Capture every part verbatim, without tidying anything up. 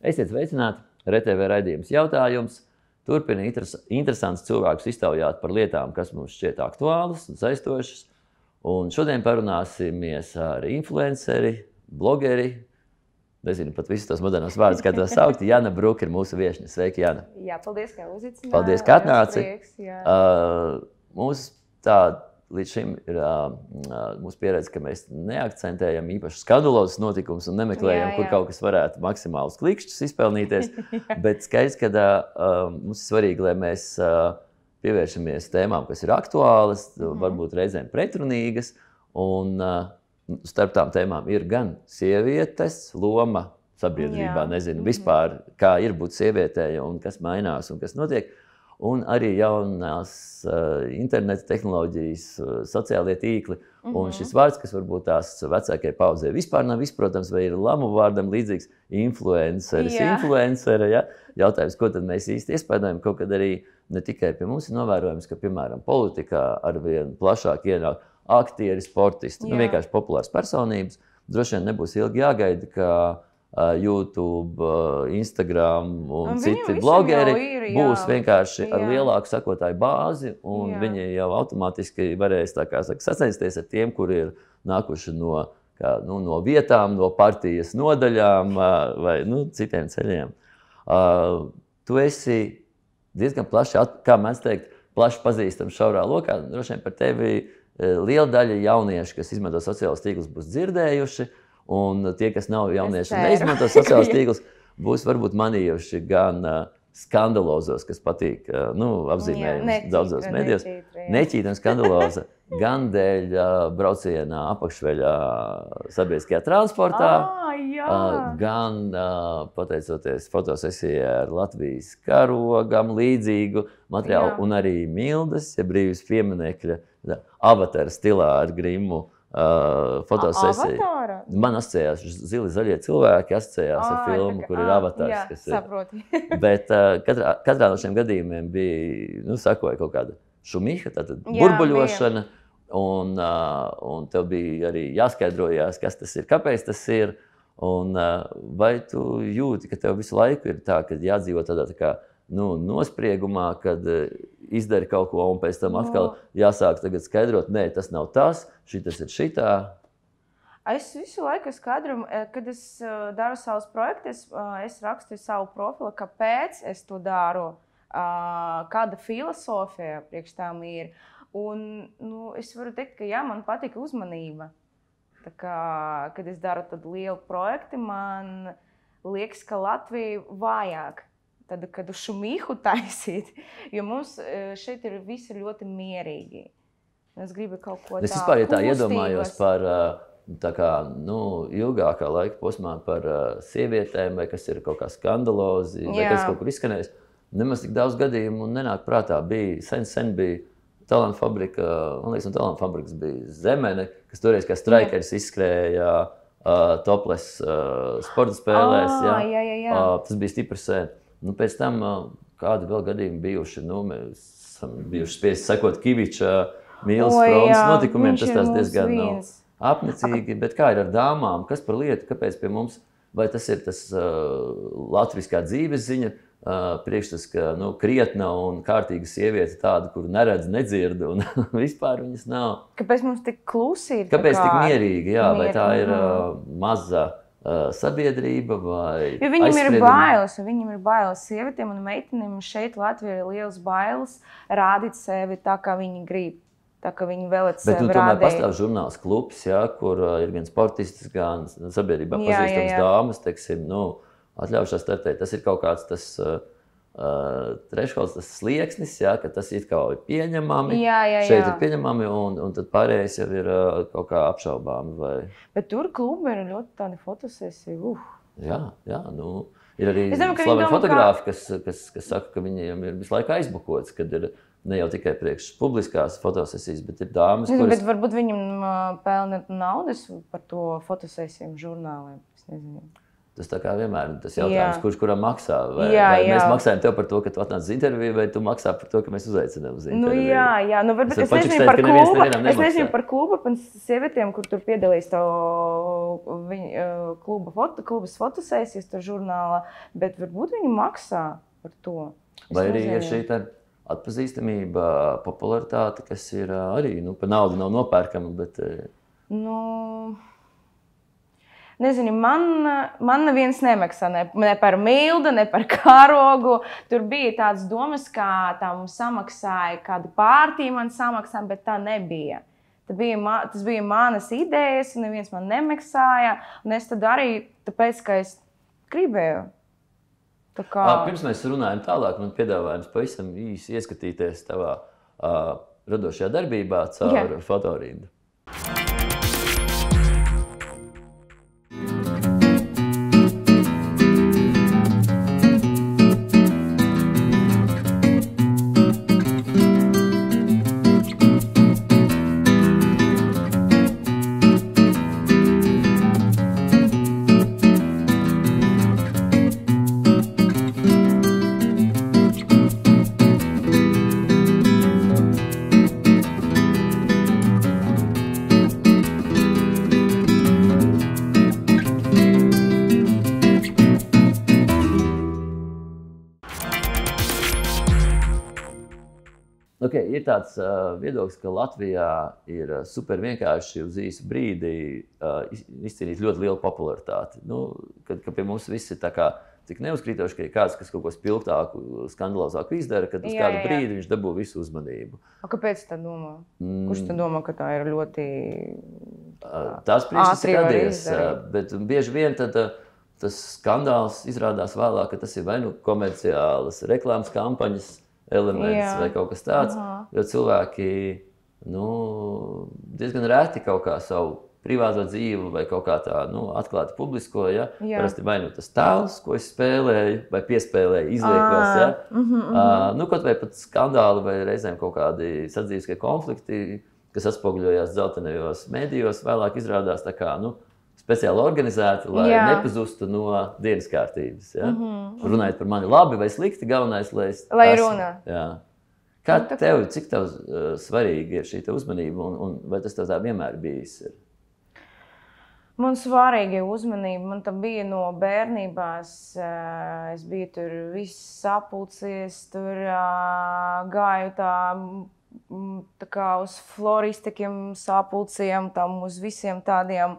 Esiet sveicināti, R T V raidījums jautājums. Turpina interesants cilvēkus iztaujāt par lietām, kas mums šķiet aktuālas un saistošas. Un šodien parunāsimies ar influenceri, blogeri, nezinu pat visus tos modernos vārdus, kā tos saukt. Jana Bruka ir mūsu viešņa. Sveiki, Jana. Jā, paldies, ka uzicinājāt. Paldies, ka atnāci. Uh, mūsu tā līdz šim ir uh, mūsu pieredze, ka mēs neakcentējam īpaši skandalozus notikumus un nemeklējam, jā, jā. kur kaut kas varētu maksimālus klikšķus izpelnīties. Bet skaidrs, ka uh, mums ir svarīgi, lai mēs uh, pievēršamies tēmām, kas ir aktuālas, mm-hmm. varbūt reizēm pretrunīgas. Un uh, starp tām tēmām ir gan sievietes loma sabiedrībā, jā. nezinu, mm-hmm. vispār kā ir būt sievietei un kas mainās un kas notiek. Un arī jaunās uh, interneta tehnoloģijas, uh, sociālie tīkli. Mm-hmm. Un šis vārds, kas varbūt tās vecākajai paudzei vispār nav izprotams, vai ir lamu vārdam līdzīgs influenceris, yeah. influencere, ja? Jautājums, ko tad mēs īsti iespējam, kaut kad arī ne tikai pie mums ir novērojams, ka, piemēram, politikā arvien plašāk ienāk aktieri, sportisti, yeah. nu, vienkārši populārs personības. Droši vien nebūs ilgi jāgaida, ka YouTube, Instagram un, un citi blogeri ir, būs vienkārši jā. ar lielāku sakotāju bāzi, un jā. viņi jau automātiski varēs tā kā saka, sacensties ar tiem, kuri ir nākuši no, kā, nu, no vietām, no partijas nodaļām vai nu, citiem ceļiem. Uh, tu esi diezgan plaši, kā mēs teikt, plaši pazīstams šaurā lokā. Droši vien par tevi liela daļa jauniešu, kas izmanto sociālos tīklus, būs dzirdējuši. Un tie, kas nav jaunieši un neizmanto sociālos tīklus, būs varbūt manījuši gan uh, skandalozos, kas patīk uh, nu, apzīmējums daudzos medijos. Neķīta un skandaloza gan dēļ uh, braucienā apakšveļā sabiedriskajā transportā, ah, uh, gan uh, pateicoties fotosesijai ar Latvijas karogam līdzīgu materiālu, jā. un arī Mildas, ja brīvas pieminekļa, avatara stilā ar grimu. Uh, fotosesija. Avatāra? Man asociējās zili zaļie cilvēki, asociējās à, ar filmu, kur ir avatārs. Jā, kas saproti. ir. Bet uh, katrā, katrā no šiem gadījumiem bija, nu, sakoja kaut kāda šumiha, tātad jā, burbuļošana, un, uh, un tev bija arī jāskaidrojās, kas tas ir, kāpēc tas ir, un uh, vai tu jūti, ka tev visu laiku ir tā, ka jādzīvo tādā tā kā, nu, nospriegumā, kad uh, izdari kaut ko, un pēc tam atkal jāsāk tagad skaidrot, nē, tas nav tas, šitas ir šitā. Es visu laiku skaidru, kad es daru savus projektus, es rakstu savu profilu, kāpēc es to daru, kāda filosofija priekš tām ir. Un, nu, es varu teikt, ka jā, man patika uzmanība. Tā kā, kad es daru tad lielu projektu, man liekas, ka Latvija vājāk. Tad, kad uz šumihu taisīt, jo mums šeit ir visi ļoti mierīgi. Es gribu kaut ko tādu. Es vispār, ja tā iedomājos par tā kā, nu, ilgākā laika posmā par sievietēm, vai kas ir kaut kā skandalozi, vai jā. kas kaut kur izskanējis, nemaz tik daudz gadījumu nenāk prātā. Bija, sen, sen bija Talanta fabrika, man liekas, un Talanta fabrikas bija Zemene, kas toreiz kā straikeris izskrēja uh, topless uh, sporta spēlēs. Ah, jā, jā, jā. Uh, tas bija stipri sen. Nu, pēc tam kādi vēl gadījumi bijuši, nu, mēs esam bijuši spiesti sekot Kiviča mīlas frontes notikumiem, tas tās diezgan nav apnicīgi, bet kā ir ar dāmām, kas par lietu, kāpēc pie mums, vai tas ir tas uh, latviskā dzīves ziņa, uh, priekšstats, ka, nu, krietna un kārtīga sieviete tāda, kuru neredz, nedzird un vispār viņas nav. Kāpēc mums tik klusi ir? Kāpēc tik mierīgi, jā, mierīgi, vai tā ir uh, maza sabiedrība vai jo viņam ir bailes, viņam ir bailes sievietēm un meitenēm. Šeit Latvijā ir liels bailes rādīt sevi tā, kā viņi grib, tā, kā viņi vēlat sevi rādīt. Bet nu, tomēr pastāv žurnāls klubs, jā, kur ir gan sportistis, gan sabiedrībā pazīstams dāmas, teiksim, nu, atļaušās startēt. Tas ir kaut kāds tas uh, treškārt tas slieksnis, jā, ka tas ir kaut kā pieņemami, jā, jā, jā. šeit ir pieņemami, un, un tad pārējais jau ir uh, kaut kā apšaubāmi. Vai... Bet tur klubi ir ļoti tādi fotosesiji. Uh. Jā, jā, nu, ir arī slaveni fotogrāfi, kā... kas, kas, kas saka, ka viņiem ir visu laiku aizbukots, kad ir ne jau tikai priekš publiskās fotosesijas, bet ir dāmas, kuras... kuras... Bet varbūt viņam pelna naudas par to fotosesijām žurnāliem, es nezinu. Tas tā kā vienmēr tas jautājums, jā. Kurš kuram maksā. Vai, jā, vai jā. mēs maksājam tev par to, ka tu atnāc uz interviju, vai tu maksā par to, ka mēs uzaicinām uz interviju? Nu, jā, jā. Nu, varbūt es, es nezinu par kluba, es nezinu par kluba un sievietēm, kur tur piedalīs to viņa, kluba foto, klubas fotosēsijas, tur žurnālā, bet varbūt viņi maksā par to. Es vai arī nezinu. Ir šī tā atpazīstamība, popularitāte, kas ir arī, nu, par naudu nav nopērkama, bet... Nu... Nezinu, man, man neviens nemaksā ne, ne par Mildu, ne par Karogu. Tur bija tādas domas, kā tam samaksāja, kādu pārtīju man samaksāja, bet tā nebija. Tā bija ma, tas bija manas idejas, un neviens man nemaksāja. Un es tad arī, tāpēc, ka es gribēju. Tā kā... Pirms mēs runājam tālāk, man piedāvājums pavisam īsi ieskatīties tavā uh, radošajā darbībā caur Jā. Fotorindu. Okay, ir tāds uh, viedoklis, ka Latvijā ir uh, super vienkārši uz īsu brīdi uh, izcīnīt ļoti lielu popularitāti. Nu, kad, kad pie mums viss ir tā kā tik neuzkrītoši, ka ir kāds, kas kaut ko spilgtāku, skandalozāku izdara, kad uz jā, kādu jā. brīdi viņš dabū visu uzmanību. A, kāpēc tā domā? Mm. Kurš tā domā, ka tā ir ļoti uh, tās priekšstats ir radies, uh, bet bieži vien tad, uh, tas skandāls izrādās vēlāk, ka tas ir vai nu komerciālas reklāmas kampaņas, elements Jā. vai kaut kas tāds, Aha. jo cilvēki nu, diezgan reti kaut kā savu privāto dzīvi vai kaut kā tā nu, atklāti publisko. Ja? Parasti vai nu tas tēls, ko es spēlēju, vai piespēlēju, izliekos. Ja? Mm -hmm. uh, nu, kaut vai pat skandāli vai reizēm kaut kādi sadzīviskie konflikti, kas atspoguļojās dzeltenajos mēdījos, vēlāk izrādās tā kā, nu, speciāli organizēti, lai Jā. nepazustu no dienas kārtības. Ja? Mm -hmm. Runājot par mani labi vai slikti, galvenais, lai es lai esmu. Runā. Jā. Kā nu, tev, cik tev uh, svarīgi ir šī uzmanība un, un vai tas tev tā vienmēr bijis? Ir? Man svarīgi ir uzmanība. Man tā bija no bērnībās. Uh, es biju tur viss sapulcies, tur uh, gāju tā, tā kā uz floristikiem sapulciem, tam uz visiem tādiem.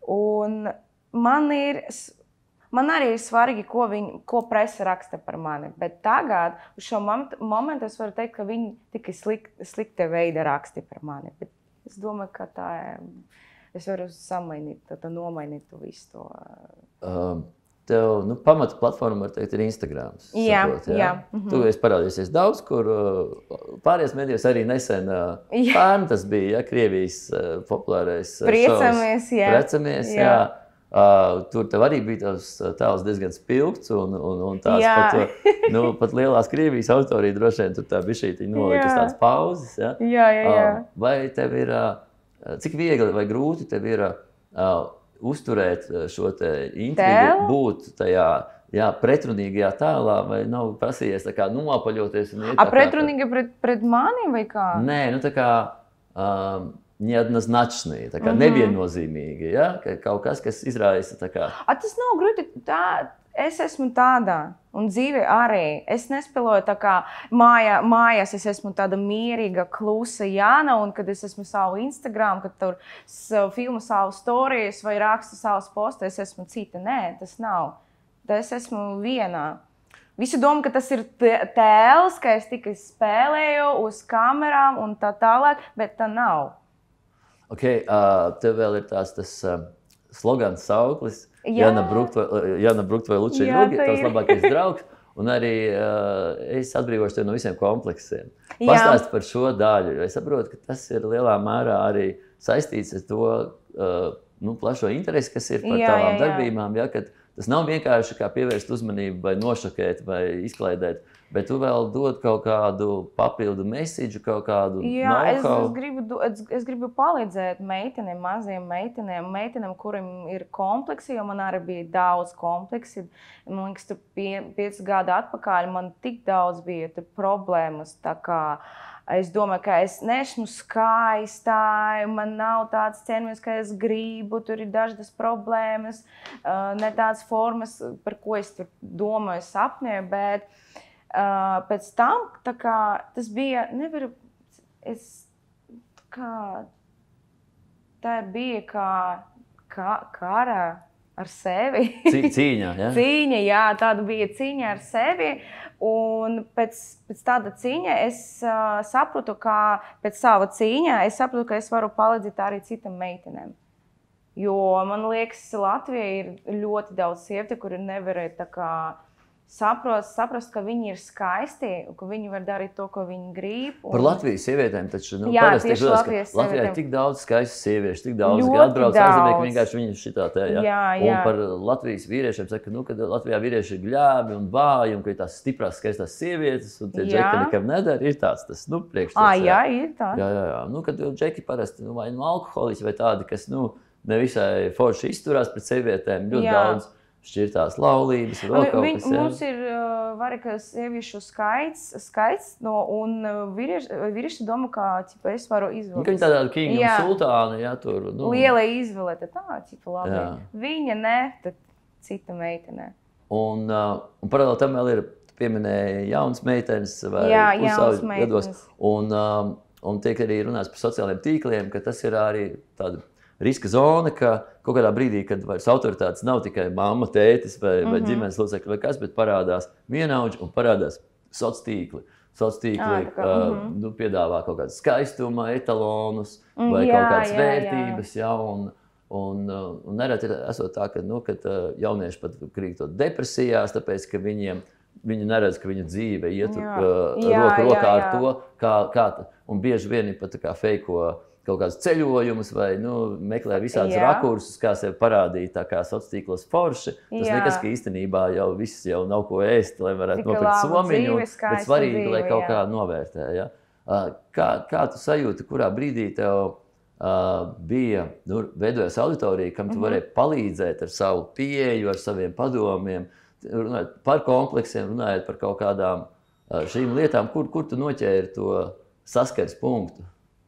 Un man, ir, man arī ir svarīgi, ko, viņi, ko presa raksta par mani. Bet tagad, uz šo momentu, es varu teikt, ka viņi tikai slik, slikta veida raksti par mani. Bet es domāju, ka tā es varu samainīt, tā, tā nomainīt to visu to. Um, tev nu, pamata platforma, var teikt, ir Instagrams. Jā, saprot, jā? jā. Mm-hmm. Tu esi parādījusies daudz, kur pārējās medijos arī nesen pērn tas bija, ja, Krievijas populārais Priecamies, šovs. jā. Priecamies, jā. jā. Uh, tur tev arī bija tās tēls diezgan spilgts un, un, un tās pat, nu, pat lielās Krievijas autorija droši vien tur tā bišķītiņa nolika uz tādas pauzes. Ja? Jā, jā, jā. Uh, vai tev ir, uh, cik viegli vai grūti tev ir uh, uzturēt šo te intrigu, būt tajā jā, pretrunīgajā tēlā, vai nav prasījies tā kā nopaļoties un iet tā kā... A pretrunīgi pret, pret mani vai kā? Nē, nu tā kā um, neadnaznačnī, tā kā mm-hmm. neviennozīmīgi, ja? Ka kaut kas, kas izraisa tā kā... A tas nav grūti, tā, es esmu tāda, un dzīve arī. Es nespēloju tā kā mājā, mājās, es esmu tāda mierīga, klusa Jāna, un kad es esmu savu Instagram, kad tur filmu savu storijas vai rakstu savus postus, es esmu cita. Nē, tas nav. Es esmu vienā. Visi domā, ka tas ir tēls, ka es tikai spēlēju uz kamerām un tā tālāk, bet tā nav. Ok, uh, tev vēl ir tās tas uh, slogans sauklis. Jāna Brukt vai Lučija Ļugi, tavs labākais draugs. Un arī uh, es atbrīvošu tevi no visiem kompleksiem. Pastāsti par šo daļu, jo es saprotu, ka tas ir lielā mērā arī saistīts ar to uh, nu, plašo interesi, kas ir par jā, tavām jā, jā. darbībām. Ja, kad tas nav vienkārši kā pievērst uzmanību vai nošokēt vai izklaidēt, bet tu vēl dod kaut kādu papildu mesiģu, kaut kādu Jā, es, know-how. es, gribu, es, es gribu palīdzēt meitenēm, maziem meitenēm, meitenēm, kuriem ir kompleksi, jo man arī bija daudz kompleksi. Man liekas, tur pie, pieci gadi atpakaļ man tik daudz bija tur problēmas, tā kā es domāju, ka es neesmu skaistā, man nav tāds ķermenis, kā es gribu, tur ir dažas problēmas, ne tādas formas, par ko es tur domāju, sapņoju, bet uh, pēc tam tā kā, tas bija, nevaru, es, kā, tā bija kā, kā kara ar sevi. Cīņā, ja? Cīņa, jā, tāda bija cīņa ar sevi. Un pēc, pēc tāda cīņa es uh, sapratu, ka pēc sava cīņa es sapratu, ka es varu palīdzēt arī citam meitenēm. Jo man liekas, Latvijā ir ļoti daudz sievietes, kuri nevarēja tā kā saprast, saprast, ka viņi ir skaisti, ka viņi var darīt to, ko viņi grib. Un... Par Latvijas sievietēm taču, nu, jā, parasti tieši dodas, Latvijas Latvijā ir tik daudz skaistu sieviešu, tik daudz, ļoti ka atbrauc ārzemnieki daudz. vienkārši viņus šitā te, ja? Jā, jā. Un par Latvijas vīriešiem saka, nu, ka Latvijā vīrieši ir gļēbi un vāji, un ka ir tās stiprās, skaistās sievietes, un tie Jā. džeki nekam nedara, ir tāds, tas, nu, priekšstats. Ā, jā, ir tā. Jā, jā, jā. Nu, kad džeki parasti, nu, vai nu alkoholiķi vai tādi, kas, nu, nevisai forši izturās pret sievietēm, ļoti Jā. daudz šķirtās laulības, vēl kaut Viņ, kas, jā. mums ir uh, varīgs sieviešu skaits, skaits no, un uh, vīrieši, vīrieši domā, ka ķipa, es varu Nu, izvēlēties. ka viņi tāda kinga un Jā. sultāna, jā, tur, nu. Liela izvēle, tā, ķipa, labi. Jā. Viņa ne, tad cita meitene. Un, uh, un paralēli tam vēl ir, tu pieminēji jaunas meitenes vai Jā, jaunas pusauģu meitenes. gados. Un, um, un tiek arī runāts par sociālajiem tīkliem, ka tas ir arī tāda riska zona, ka kaut kādā brīdī, kad vairs autoritātes nav tikai mamma, tētis vai, mm -hmm. vai ģimenes locekļi vai kas, bet parādās vienaudži un parādās sociālai tīkli. Sociālai tīkli Ā, kā, uh, mm -hmm. nu, piedāvā kaut kādas skaistuma etalonus Mm, vai jā, kaut kādas jā, vērtības. Jā, un, un, uh, un nereti ir esot tā, ka nu, kad, uh, jaunieši pat krītot depresijās, tāpēc, ka viņiem viņi neredz, ka viņa dzīve iet Jā. uh, Jā, roku rokā jā, ar jā. to, kā, kā un bieži vien ir pat tā kā feiko kaut kādus ceļojumus vai nu, meklē visādus Jā. rakursus, kā sevi parādīt, tā kā sociālos tīklos forši. Tas Jā. nekas, ka īstenībā jau viss jau nav ko ēst, lai varētu Tikai nopirkt laba somiņu, dzīve, bet skaista svarīgi, dzīve, lai kaut jā. kā novērtē. Ja? Uh, Kā, kā tu sajūti, kurā brīdī tev uh, bija, nu, veidojas auditorija, kam tu Mhm. varēji palīdzēt ar savu pieeju, ar saviem padomiem, runājot par kompleksiem, runājot par kaut kādām uh, šīm lietām, kur, kur tu noķēri to saskares punktu?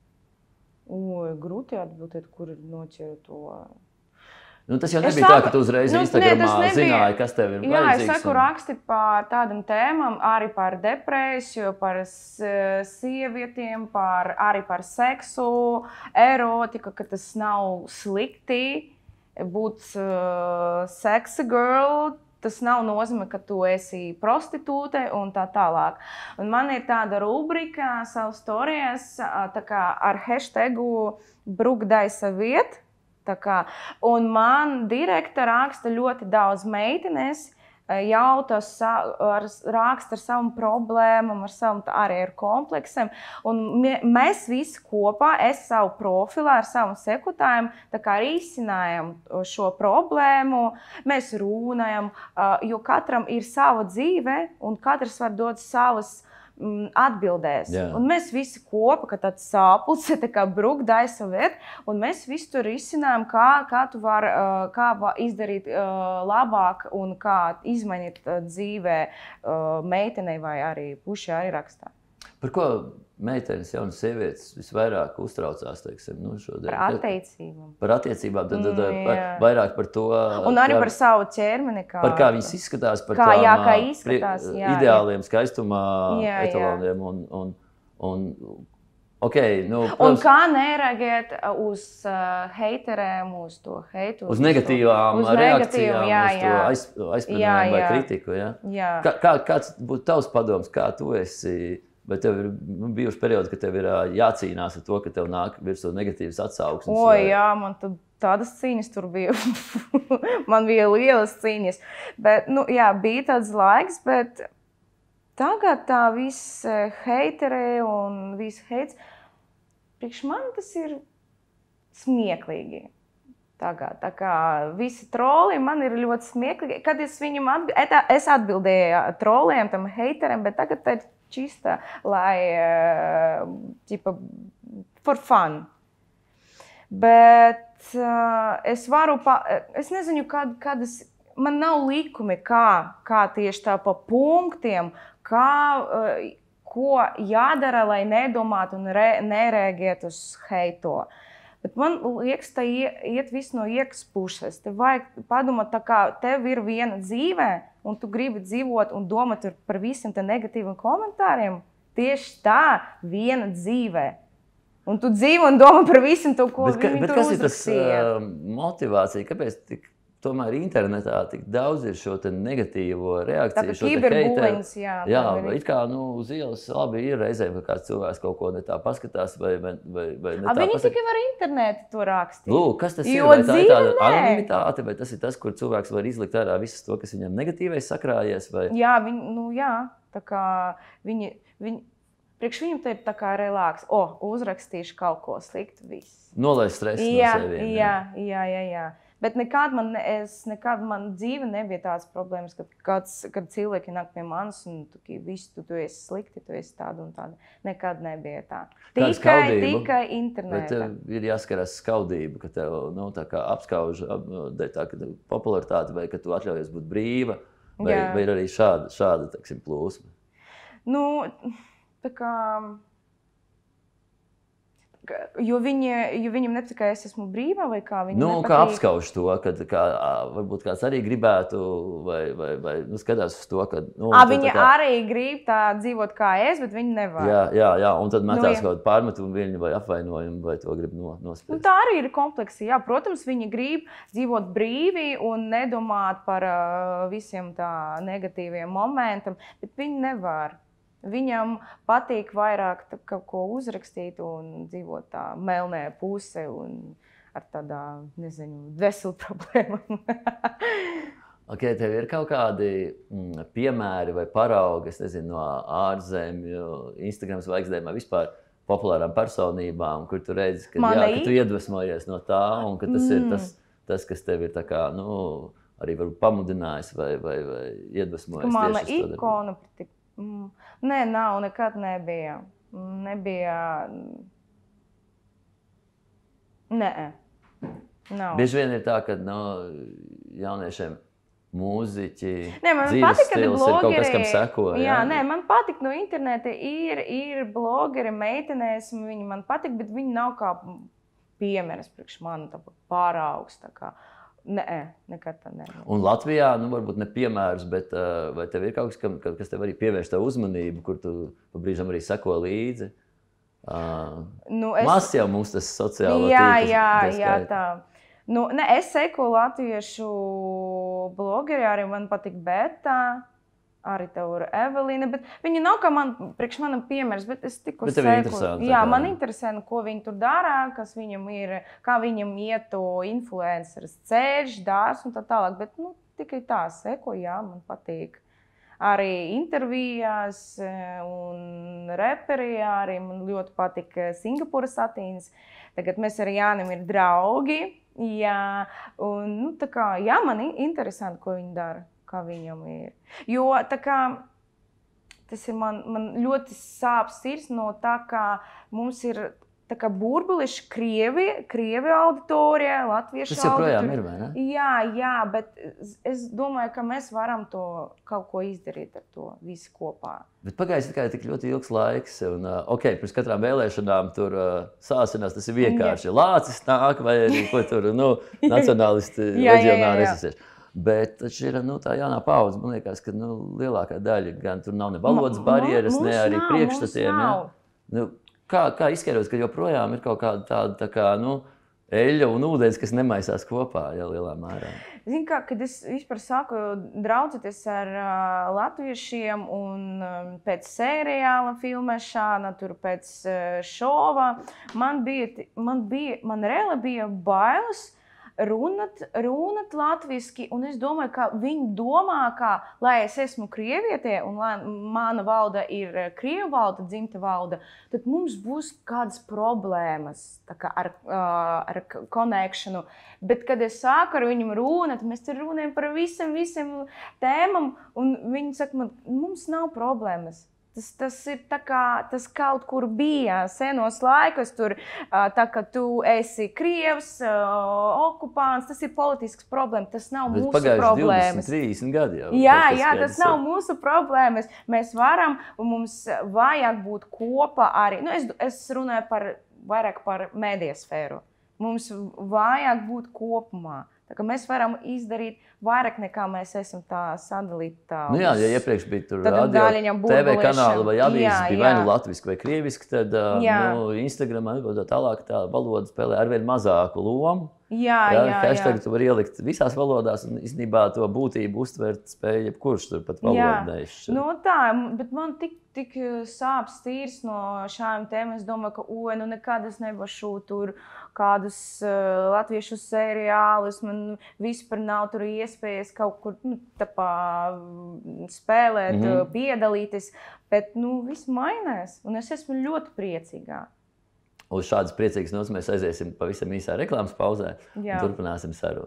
Oi, grūti atbildēt, kur ir noķēra to. Nu, tas jau Es nebija tā, saku- ka tu uzreiz Nu, nu, nē, Instagramā tas nebija. zināji, kas tev ir Jā, vajadzīgs. es saku un- raksti par tādām tēmām, arī par depresiju, par s- sievietēm, par, arī par seksu, erotiku, ka tas nav slikti būt uh, sexy girl. Tas nav nozīmē, ka tu esi prostitūte un tā tālāk. Un man ir tāda rubrika savas storijas tā kā ar hashtagu Brukdaisa vieta. Tā kā, un man direkta raksta ļoti daudz meitenes, jautā, sa- ar, raksta ar savām problēmām, ar savām tā- arī ar kompleksiem. Un mē- mēs visi kopā, es savu profilu ar saviem sekotājiem, tā kā risinājam šo problēmu, mēs runājam, uh, jo katram ir sava dzīve un katrs var dot savas mm, atbildēs. Jā. Un mēs visi kopā, kā tāds sāpulce, tā kā Brukdaisa vieta, un mēs visi tur risinājam, kā, kā tu vari uh, kā va izdarīt uh, labāk un kā izmainīt uh, dzīvē uh, meitenei vai arī pušai arī rakstā. Par ko meitenes, jaunas sievietes visvairāk uztraucās, teiksim, nu, šodien? Par attiecībām. Par attiecībām, tad, tad Mm, par, jā. vairāk par to, Un arī kā, par savu ķermeni. Kā, par kā viņas izskatās, par Kā, tām jā, kā ā, izskatās, pri- jā, ideāliem skaistumā Jā, jā. etaloniem. Un, un, un, okay, nu, Un protams, kā nereaģēt uz uh, heiterēm, uz to heitu? uz negatīvām uz reakcijām, negatīvu, jā, uz to jā. aiz, Jā, aizpildījumu vai jā. kritiku. Ja? Jā. Kā, kā, kāds būtu tavs padoms, kā tu esi? Vai tev ir nu, bijuši periodi, kad tev ir ā, jācīnās ar to, ka tev nāk virsū negatīvas atsauksmes? O, vai- jā, man tad tādas cīņas tur bija. Man bija lielas cīņas. Bet, nu, jā, bija tāds laiks, bet tagad tā viss heitere un viss heits, priekš man tas ir smieklīgi. Tagad, tā kā visi troli man ir ļoti smieklīgi. Kad es viņam atbildēju, es atbildēju troliem, tam heiteriem, bet tagad tā ir čista, lai, ķipa, for fun. Bet uh, es varu, pa, es nezinu, kad, kad es, man nav likumi, kā, kā tieši tā pa punktiem, kā, uh, ko jādara, lai nedomātu un re, nereaģētu uz heito. Bet man liekas, tā iet viss no iekšas puses. Tev vajag padomāt, tā kā tev ir viena dzīve, un tu gribi dzīvot un domāt par visiem te negatīviem komentāriem. Tieši tā, viena dzīve. Un tu dzīvo un domā par visiem to, ko bet, viņi bet tur uzrakstīja. Bet kas ir tas uh, motivācija? Kāpēc tik tomēr internetā tik daudz ir šo te negatīvo reakciju, šo te heiteru? Jā, jā, it kā, nu, uz ielas labi ir reizēm, ka kāds cilvēks kaut ko ne tā paskatās vai, vai, vai ne A, tā viņi paskatās. tikai var internetu to rakstīt. Lūk, kas tas Jo ir? Vai tā ir tāda dzīve, anonimitāte, vai tas ir tas, kur cilvēks var izlikt ārā visus to, kas viņam negatīvais sakrājies? Vai? Jā, viņi, nu jā, tā kā viņi, viņi, priekš viņam te ir tā kā relāks. O, uzrakstīšu kaut ko sliktu, viss. Nolaist stresu jā, no seviem. Jā, jā, jā, jā. Bet nekad man, es, nekad man dzīve nebija tādas problēmas, kad, kāds, kad cilvēki nāk pie manis un tu, visu, tu, tu esi slikti, tu esi tāda un tāda. Nekad nebija tā. Kāda tikai, skaudība? tikai internetā. Vai tev ir jāskarās skaudība, ka tev, nu, tā kā apskauž dēļ tā, ka popularitāte vai ka tu atļaujies būt brīva, vai, vai ir arī šāda, šāda, teiksim, plūsma? Nu, tā kā... Jo, viņi, jo viņam nepatīk, ka es esmu brīva vai kā viņam nu, nepatīk. Kā apskauž to, ka kā, varbūt kāds arī gribētu vai, vai, vai nu, skatās uz to, ka... Nu, à, viņi kā... arī grib tā dzīvot kā es, bet viņi nevar. Jā, jā, jā, un tad metās nu, jā. kaut pārmetumu viļņu vai apvainojumu, vai to grib no, nospiest. Nu, tā arī ir kompleksi, jā. Protams, viņi grib dzīvot brīvi un nedomāt par uh, visiem tā negatīviem momentiem, bet viņi nevar. Viņam patīk vairāk tā, kaut ko uzrakstīt un dzīvot tā melnē puse un ar tādā, nezinu, veselu problēmu. Ok, tev ir kaut kādi mm, piemēri vai paraugi, es nezinu, no ārzemju, Instagram zvaigznēm vai vispār populārām personībām, kur tu redzi, ka, jā, ka tu iedvesmojies no tā un ka tas mm. ir tas, tas, kas tev ir tā kā, nu, arī varbūt pamudinājis vai, vai, vai iedvesmojis Mana tieši uz to. ikona patīk. Mm. Nē, nav, nekad nebija. Nebija. Nē, nav. Bieži vien ir tā, ka no, jauniešiem mūziķi, nē, man dzīves patīk, stils blogeri, ir kaut kas, kam seko. Jā, jā nē, man patīk, no interneta ir, ir blogeri, meitenēs, viņi man patīk, bet viņi nav kā piemērs priekš man, tā pāraugs, tā kā. Nē, nekad tā nē. Un Latvijā, nu, varbūt ne piemērs, bet uh, vai tev ir kaut kas, kas tev arī pievērš tavu uzmanību, kur tu pa brīžam arī seko līdzi? Uh, nu, es... Maz jau mums tas sociālo jā, tīkls. Jā, jā, tā. Nu, ne, es seko latviešu blogeri, arī man patīk Beta, arī tev ir Evelīna, bet viņi nav kā man, priekš manam piemērs, bet es tikko bet tev ir interesanti. Jā, man interesē, nu, ko viņi tur dara, kas viņam ir, kā viņam ietu influenceris ceļš, dārs un tā tālāk, bet, nu, tikai tā seko, jā, man patīk. Arī intervijās un reperi, arī man ļoti patīk Singapūras satīns. Tagad mēs ar Jānim ir draugi, jā, un, nu, tā kā, jā, man interesanti, ko viņi dara. Kā viņam ir. Jo tā kā tas ir man, man ļoti sāp sirds no tā, kā mums ir tā kā burbuliši Krievi, Krievi auditorija, latviešu auditorija. Tas joprojām ir, vai ne? Jā, jā, bet es domāju, ka mēs varam to kaut ko izdarīt ar to visi kopā. Bet pagājis tikai tik ļoti ilgs laiks, un, uh, ok, pirms katrām vēlēšanām tur uh, sāsinās, tas ir vienkārši. Lācis nāk, vai arī ko tur, nu, nacionālisti, leģionāri esasies. Bet taču ir nu, tā jaunā paudze, man liekas, ka nu, lielākā daļa gan tur nav ne valodas barjeras, ne arī nav, priekšstatiem. Ja? Nu, kā, kā izskaidrot, ka joprojām ir kaut kāda tāda tā kā, nu, eļļa un ūdens, kas nemaisās kopā, ja lielā mērā? Zini kā, kad es vispār sāku draudzeties ar uh, latviešiem un um, pēc seriāla filmēšana, tur pēc uh, šova, man bija, man bija, man reāli bija bailes runāt, runāt latviski, un es domāju, ka viņi domā, ka, lai es esmu krievietē, un lai mana valda ir krievu valda, dzimta valda, tad mums būs kādas problēmas tā kā ar, ar konekšanu. Bet, kad es sāku ar viņiem runāt, mēs tur runājam par visam, visam tēmam, un viņi saka, man, mums nav problēmas. Tas, tas ir tā kā, tas kaut kur bija senos laikos, tur, tā kā tu esi krievs, okupants, tas ir politisks problēma, tas nav Bet mūsu problēmas. divdesmit, trīsdesmit gadi jau. Jā, jā, tas nav mūsu problēmas. Mēs varam, un mums vajag būt kopā arī, nu, es, es runāju par, vairāk par mediasfēru. Mums vajag būt kopumā. Tā kā mēs varam izdarīt vairāk nekā mēs esam tā sadalīti. Tā nu jā, ja iepriekš bija tur radio, T V kanāli vai avīzes bija vai nu latviski vai krieviski, tad nu, Instagramā tā tālāk tā valoda spēlē arvien mazāku lomu. Jā, jā, jā. Hashtag tu var ielikt visās valodās un īstenībā to būtību uztvert spēja jebkurš tur pat valodnēs. Nu tā, bet man tik, tik sāps tīrs no šām tēmām. Es domāju, ka oi, nu nekad es nebašu tur kādus uh, latviešu seriālus. Man vispār nav tur iespējas kaut kur nu, tāpā spēlēt, mm-hmm. piedalīties. Bet nu, viss mainās un es esmu ļoti priecīgā. Uz šādas priecīgas nots mēs aiziesim pavisam īsā reklāmas pauzē un turpināsim sarunu.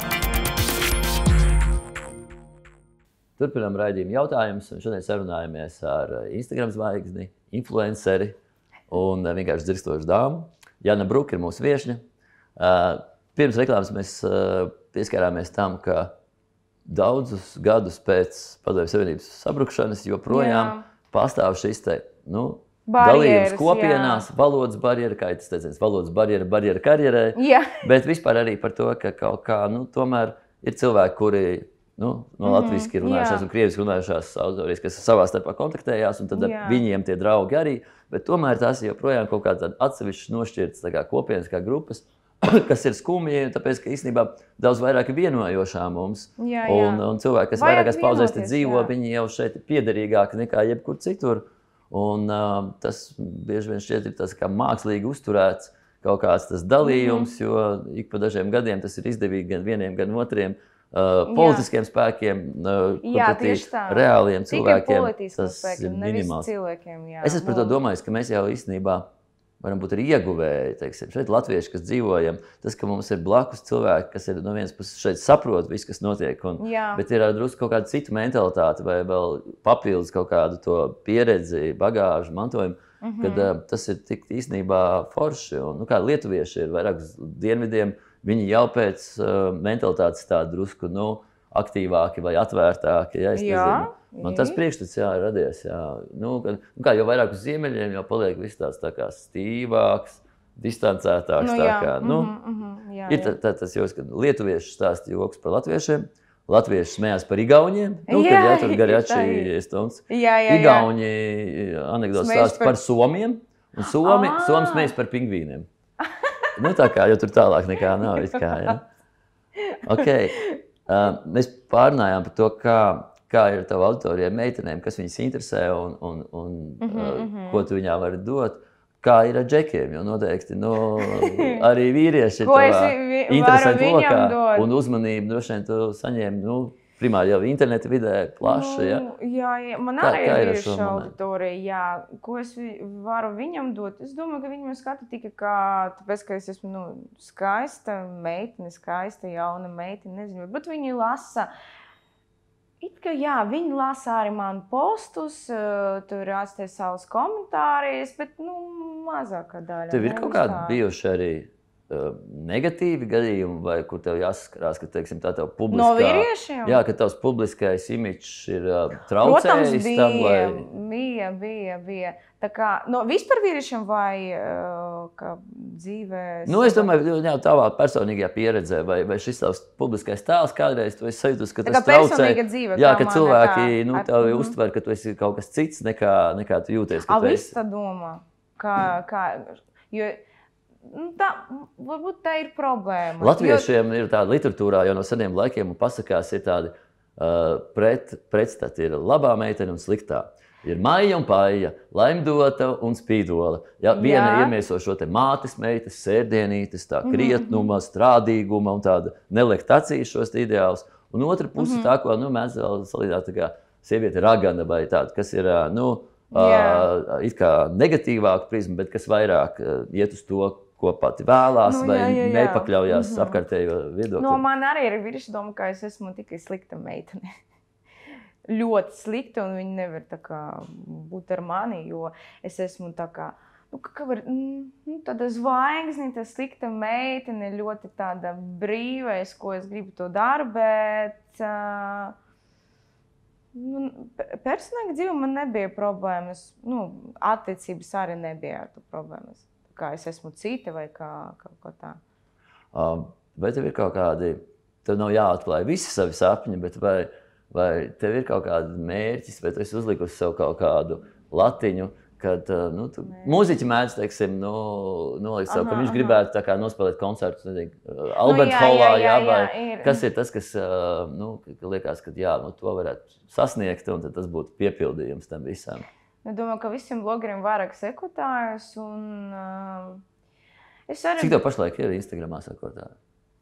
Turpinām raidījumu jautājumus un šodien sarunājamies ar Instagram zvaigzni, influenceri un vienkārši dzirkstošu dāmu. Jana Bruka ir mūsu viešņa. Pirms reklāmas mēs pieskārāmies tam, ka daudzus gadus pēc Padomju Savienības sabrukšanas joprojām jā. Pastāv šis te, nu, dalījums kopienās, jā. Valodas barjera, kā tas teiciens, valodas barjera, barjera karjerē, jā. Bet vispār arī par to, ka kaut kā, nu, tomēr ir cilvēki, kuri, nu, no latviski runājušās mm, un krieviski runājušās auditorijas, kas savā starpā kontaktējās, un tad jā. Viņiem tie draugi arī, bet tomēr tās joprojām kaut kā tāda atsevišķi nošķirtas tā kā kopienas, kā grupas, kas ir skumji, tāpēc, ka īstenībā daudz vairāk ir vienojošā mums, jā, jā. Un, un cilvēki, kas vairākās pauzēs te dzīvo, jā. Viņi jau šeit ir piederīgāki nekā jebkur citur. Un uh, tas bieži vien šķiet ir tas kā mākslīgi uzturēts kaut kāds tas dalījums, mm-hmm. jo ik pa dažiem gadiem tas ir izdevīgi gan vieniem, gan otriem uh, politiskiem jā. Spēkiem, uh, jā, reāliem cilvēkiem. Tas spēkiem, ir minimāls. Cilvēkiem, jā. Es esmu par to domājis, ka mēs jau īstenībā varam būt arī ieguvēji, teiksim, šeit latvieši, kas dzīvojam, tas, ka mums ir blakus cilvēki, kas ir no vienas puses šeit saprot visu, kas notiek, un, bet ir drusku kaut kāda cita mentalitāte vai vēl papildus kaut kādu to pieredzi, bagāžu, mantojumu, mm-hmm. kad uh, tas ir tik īstenībā forši. Un, nu, kā lietuvieši ir vairāk uz dienvidiem, viņi jau pēc uh, mentalitātes tā drusku, nu, aktīvāki vai atvērtāki, ja es nezinu. Man tas priekšstats jā, ir radies, jā. Nu, kad, nu kā, jo vairāk uz ziemeļiem jau paliek viss tāds tā kā stīvāks, distancētāks, nu, tā kā, nu, mm -hmm, jā, ir tā, tā, tas jūs, kad lietuvieši stāsta joks par latviešiem, latvieši smējās par igauņiem, nu, jā, kad jā, tur Garjači stunds, igauņi anekdotas stāsta par... par somiem, un somi, ah. somi smējas par pingvīniem. Nu, tā kā, jo tur tālāk nekā nav, it kā, jā. Ok, uh, mēs pārnājām par to, kā kā ir tava auditorija meitenēm, kas viņas interesē un, un, un mm-hmm, uh, mm-hmm. ko tu viņām vari dot. Kā ir ar džekiem, jo noteikti nu, arī vīrieši ir tavā interesanti lokā un uzmanību droši vien tu saņēmi, nu, primāri jau interneta vidē plaši, ja? Nu, jā, jā, man kā, arī kā ir vīriešu auditorija, jā. Ko es varu viņam dot? Es domāju, ka viņi man skata tikai kā, tāpēc, ka es esmu, nu, skaista meitene, skaista jauna meitene, nezinu, bet viņi lasa. It kā jā, viņi lasa arī manu postus, tur atstāja savus komentārus, bet nu, mazākā daļa. Tev ir kaut kādi bijuši arī uh, negatīvi gadījumi, vai kur tev jāsaskarās, ka teiksim, tā tev publiskā... No vīriešiem? Jā, ka tavs publiskais imidžs ir uh, traucējis. Protams, bija, tam, lai... bija, bija, bija. Tā kā, no vispār vīriešiem vai uh, kā dzīvē... Nu, es domāju, jā, tavā personīgajā pieredzē, vai, vai šis tavs publiskais tēls kādreiz, tu esi sajūtus, ka tas traucē... Dzīve, jā, ka man, cilvēki, kā, nu, tevi mm-hmm. uztver, ka tu esi kaut kas cits, nekā, nekā tu jūties, ka A, tu esi. viss tā domā, kā, kā, jo... Nu, tā, varbūt tā ir problēma. Latviešiem jo... ir tāda literatūrā, jo no seniem laikiem un pasakās ir tādi uh, pret, pretstati, ir labā meitene un sliktā. Ir Maija un Paija, Laimdota un Spīdola. Ja, viena Jā. iemieso šo te mātes meitas, sērdienītes, tā krietnuma, mm-hmm. strādīguma un tāda nelikt acīs šos ideālus. Un otra puse mm-hmm. tā, ko nu, mēs vēl salīdzināt tā kā sieviete ragana vai tāda, kas ir nu, uh, it kā negatīvāka prizma, bet kas vairāk uh, iet uz to, ko pati vēlās, nu, vai jā, jā, jā. nepakļaujās mm-hmm. apkārtējo viedokli. No man arī ir virsdoma, ka es esmu tikai slikta meitene. Ļoti slikta, un viņi nevar tā kā būt ar mani, jo es esmu tā kā, nu, kā var, nu, tāda zvaigznīta, slikta meitene, ļoti tāda brīva, es, ko es gribu to daru, bet uh, nu, personīgi dzīve man nebija problēmas, nu, attiecības arī nebija ar to problēmas. Kā es esmu cita vai kā, kā, kā tā. Um, vai tev ir kaut kādi, tev nav jāatklāj visi savi sapņi, bet vai Vai tev ir kaut kāda mērķis, vai tu esi uzlikusi sev kaut kādu latiņu, kad nu, tu, mūziķi mēdz, teiksim, nu, nolikt sev, aha, ka viņš aha. gribētu tā kā nospēlēt koncertus, nezinu, Albert nu, Hallā, jā, jā, jā, vai jā, kas ir tas, kas, nu, liekas, ka jā, nu, to varētu sasniegt, un tad tas būtu piepildījums tam visam. Es domāju, ka visiem blogeriem vairāk sekotājus, un uh, es arī... Cik tev pašlaik ir Instagramā sekotāji?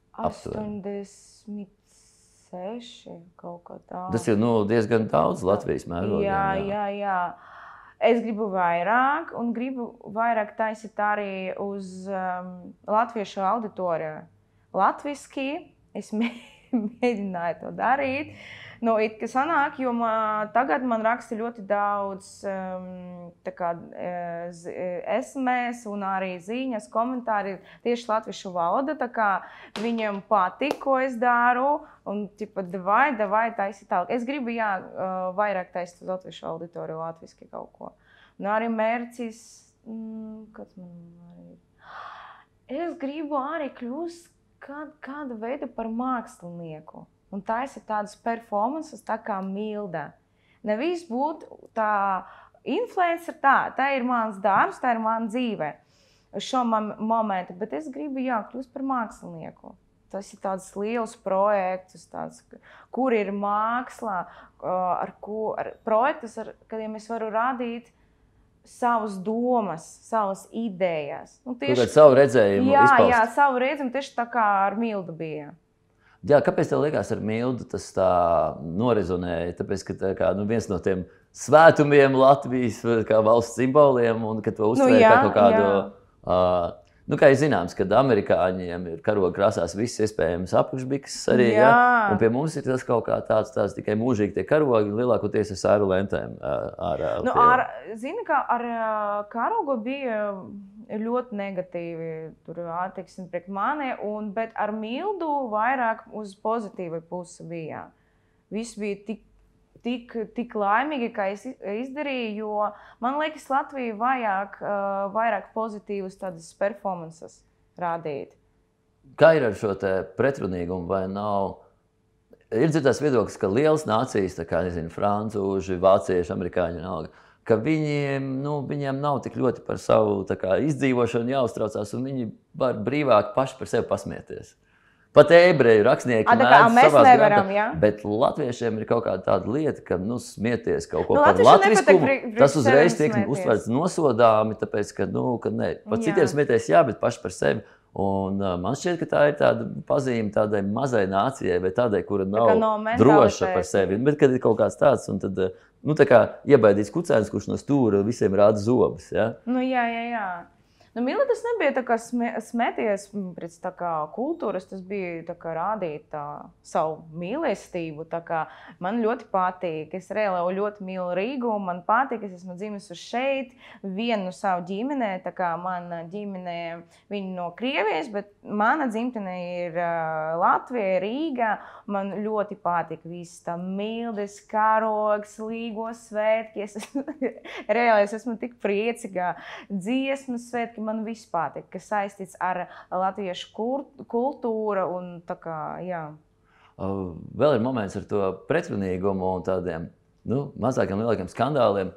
astoņdesmit seši kaut kā tā. Tas ir nu, diezgan daudz Latvijas mērogiem. Jā, jā, jā. Es gribu vairāk, un gribu vairāk taisīt arī uz um, latviešu auditoriju. Latviski es mēģināju to darīt. Nu, it kā sanāk, jo man, tagad man raksta ļoti daudz um, tā kā, es em es un arī ziņas, komentāri tieši latviešu valoda. Tā kā viņiem patīk, ko es daru, un tipa, davai, davai, taisi tālāk. Es gribu, jā, vairāk taisīt uz latviešu auditoriju, latviski kaut ko. Un arī mērķis, mm, kāds man arī ir? Es gribu arī kļūst kād, kāda veida par mākslinieku. Un taisīt tādas performances tā kā Milda. Nevis būt tā influencer, tā, tā ir mans darbs, tā ir mana dzīve šo momentu, bet es gribu, jā, kļūst par mākslinieku. Tas ir tāds liels projekts, tāds, kur ir mākslā, ar ko, ar projektus, ar kādiem es varu radīt savas domas, savas idejas. Nu, tieši, Tur savu redzējumu jā, izpaust. Jā, savu redzējumu tieši tā kā ar Mildu bija. Jā, kāpēc tev liekas ar Mildu tas tā norezonēja? Tāpēc, ka tā kā, nu, viens no tiem svētumiem Latvijas kā valsts simboliem, un ka to uztvēr nu, jā, kā kaut kādu... Uh, nu, kā ir zināms, kad amerikāņiem ir karoga krāsās viss iespējams apakšbiks arī, jā. Ja? Un pie mums ir tas kaut kā tāds, tāds tikai mūžīgi tie karogi, lielākoties ar sēru lentēm. Ar, nu, ar, zini, kā ar karogu bija ļoti negatīvi tur attieksme pret mani, un, bet ar Mildu vairāk uz pozitīvai pusi bija. Viss bija tik, tik, tik laimīgi, kā es izdarīju, jo man liekas, Latvija vajag uh, vairāk pozitīvas tādas performances rādīt. Kā ir ar šo te pretrunīgumu, vai nav? Ir dzirdēts viedoklis, ka lielas nācijas, tā kā, nezinu, francūži, vācieši, amerikāņi un alga, ka viņiem, nu, viņiem nav tik ļoti par savu tā kā, izdzīvošanu jāuztraucās, un viņi var brīvāk paši par sevi pasmieties. Pat ebreju rakstnieki mēdz savās grāmatās, bet latviešiem ir kaut kāda tāda lieta, ka nu, smieties kaut ko nu, par latviskumu. Tas uzreiz tiek uztverts nosodāmi, tāpēc, ka, nu, ka ne. Pat jā. Citiem smieties jā, bet paši par sevi. Un uh, man šķiet, ka tā ir tāda pazīme tādai mazai nācijai vai tādai, kura nav no droša par sevi. Bet, kad ir kaut kāds tāds, un tad, nu, tā kā iebaidīts kucēns, kurš no stūra visiem rāda zobus, ja? Nu, jā, jā, jā. Nu, Mila, tas nebija tā kā smeties pret tā kā kultūras, tas bija tā kā rādīt tā savu mīlestību, tā kā man ļoti patīk, es reāli ļoti mīlu Rīgu, man patīk, es esmu dzimusi šeit, vienu savu ģimenē, tā kā mana ģimene, viņa no Krievijas, bet mana dzimtene ir uh, Latvija, Rīga, man ļoti patīk viss tā Mildes, karogs, Līgo svētki, es reāli es esmu tik priecīga, dziesmu svētki, man viss patīk, kas saistīts ar latviešu kultūru un tā kā, jā. Vēl ir moments ar to pretrunīgumu un tādiem, nu, mazākiem lielākiem skandāliem.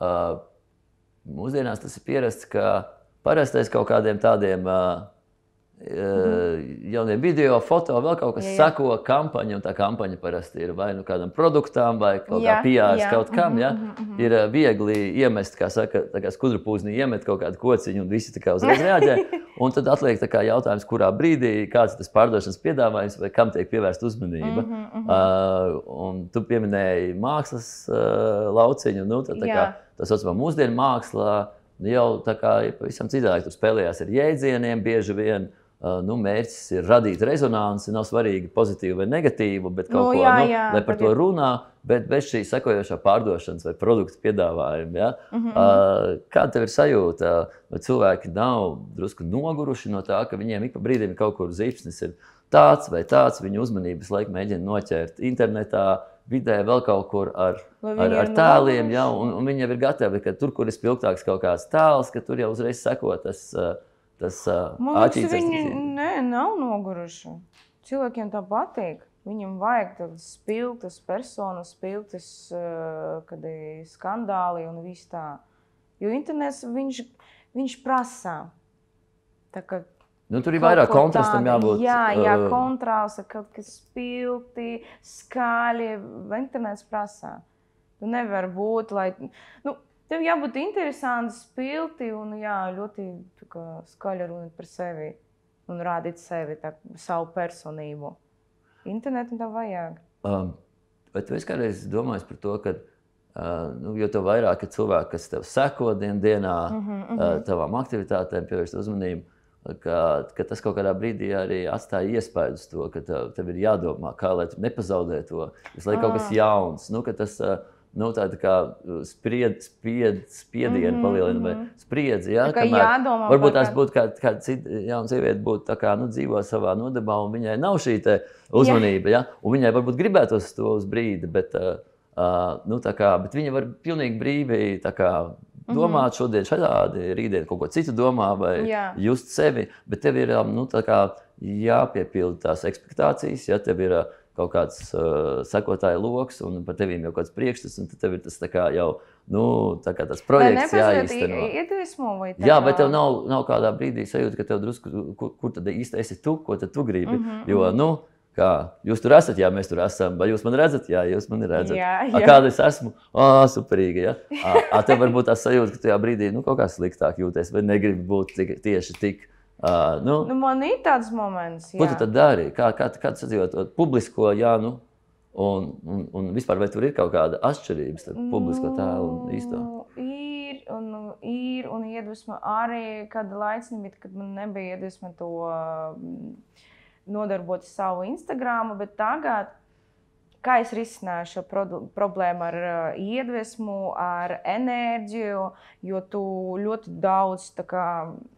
Mūsdienās tas ir pierasts, ka parastais kaut kādiem tādiem Mm-hmm. Jaunie video, foto, vēl kaut kas jā, jā. Sako kampaņa, un tā kampaņa parasti ir vai nu kādam produktam, vai kaut jā, kā P R kaut kam, ja? Mm-hmm. Ir viegli iemest, kā saka, tā kā skudrupūznī iemet kaut kādu kociņu, un visi tā kā uzreiz reaģē. Un tad atliek tā kā jautājums, kurā brīdī, kāds ir tas pārdošanas piedāvājums, vai kam tiek pievērsta uzmanība. Mm-hmm. Uh, un tu pieminēji mākslas uh, lauciņu, nu, tā, tā kā tā saucamā mūsdienu mākslā, jau tā kā ir pavisam citādāk, tu spēlējās ar jēdzieniem bieži vien. Uh, nu, mērķis ir radīt rezonanci, nav svarīgi pozitīvu vai negatīvu, bet kaut no, ko, jā, nu, jā, lai par to runā, bet bez šī sekojošā pārdošanas vai produktu piedāvājuma. Ja? Mm-hmm. Uh, kāda tev ir sajūta? Vai cilvēki nav drusku noguruši no tā, ka viņiem ik pa brīdim ir kaut kur zipsnis ir tāds vai tāds, viņu uzmanības laiku mēģina noķert internetā, vidē vēl kaut kur ar, ar, ar tēliem, ja? un, un viņi jau ir gatavi, ka tur, kur ir spilgtāks kaut kāds tēls, ka tur jau uzreiz seko tas uh, Tas, uh, Man liekas, viņi ne, nav noguruši. Cilvēkiem tā patīk. Viņam vajag tādas spilgtas personas, spilgtas, uh, kad ir skandāli un viss tā. Jo internets, viņš, viņš prasā. Tā kā nu, tur ir vairāk kontrastam jābūt. Jā, jā, uh, kontrasta, kaut kas spilgti, skaļi. Internets prasā. Tu nevar būt, lai... Nu, Tev jābūt interesanti, spilgti un jā, ļoti kā, skaļi runāt par sevi un rādīt sevi, tā, savu personību. Internetu tev vajag. Um, vai tu esi kādreiz domājis par to, ka uh, nu, jo tev vairāk ir cilvēki, kas tev seko dien dienā, mm-hmm, mm-hmm. Uh, tavām aktivitātēm pievērst uzmanību, ka, ka tas kaut kādā brīdī arī atstāja iespēju uz to, ka tev, tev ir jādomā, kā lai tu nepazaudē to, visu laiku kaut kas jauns. Nu, ka tas, uh, Nu, tāda kā spried, spied, spiedienu mm-hmm, palielina, vai spriedzi, ja? Tā kā kamēr, jādomā varbūt tās būtu kāda kā cita jauna sieviete, būtu tā kā, nu, dzīvo savā nodabā, un viņai nav šī te uzmanība, ja? Un viņai varbūt gribētos to uz brīdi, bet, uh, nu, tā kā, bet viņa var pilnīgi brīvi tā kā domāt mm-hmm. šodien šādi, rītdien kaut ko citu domā, vai Jā. Just sevi, bet tev ir, nu, tā kā jāpiepilda tās ekspektācijas, ja tev ir kaut kāds uh, sekotāju loks, un par tevīm jau kāds priekšstats, un tad tev ir tas tā kā jau, nu, tā kā tas projekts jāīsteno. Vai iedvesmo vai tā? Jā, vai tev nav, nav kādā brīdī sajūta, ka tev drusku, kur, kur tad īsti esi tu, ko tad tu gribi? Mm-hmm. Jo, nu, kā, jūs tur esat, jā, mēs tur esam, vai jūs mani redzat? Jā, jūs mani redzat. Jā, jā. A, kāda es esmu? Ā, superīgi, ja? A, a, tev varbūt tā sajūta, ka tajā brīdī, nu, kaut kā sliktāk jūties, vai negribi būt tik, tieši tik. Uh, nu, nu, man ir tāds moments, jā. Ko tu tad dari? Kā, kā, kā tu sadzīvot to publisko, jā, nu, un, un, un vispār vai tur ir kaut kāda atšķirība starp publisko tēlu un īsto? Ir, un ir, un iedvesma arī kāda laicnība, kad man nebija iedvesma to nodarboties savu Instagramu, bet tagad, kā es risināju šo problēmu ar iedvesmu, ar enerģiju, jo tu ļoti daudz, tā kā,